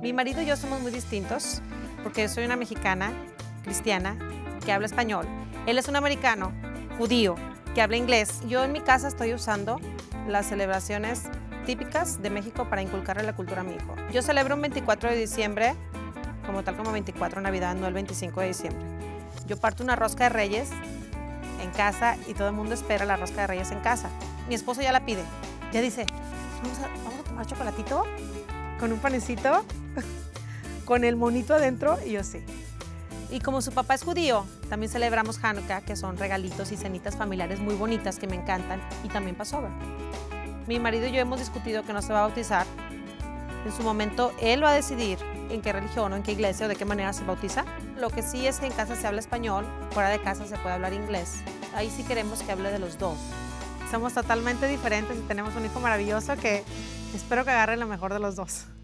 Mi marido y yo somos muy distintos porque yo soy una mexicana, cristiana, que habla español. Él es un americano, judío, que habla inglés. Yo en mi casa estoy usando las celebraciones típicas de México para inculcarle la cultura a mi hijo. Yo celebro un 24 de diciembre, como tal como 24 Navidad, no el 25 de diciembre. Yo parto una rosca de Reyes en casa y todo el mundo espera la rosca de Reyes en casa. Mi esposo ya la pide, ya dice, vamos a tomar chocolatito con un panecito, con el monito adentro, y yo sí. Y como su papá es judío, también celebramos Hanukkah, que son regalitos y cenitas familiares muy bonitas que me encantan, y también Passover. Mi marido y yo hemos discutido que no se va a bautizar. En su momento, él va a decidir en qué religión o en qué iglesia o de qué manera se bautiza. Lo que sí es que en casa se habla español, fuera de casa se puede hablar inglés. Ahí sí queremos que hable de los dos. Somos totalmente diferentes y tenemos un hijo maravilloso que espero que agarre lo mejor de los dos.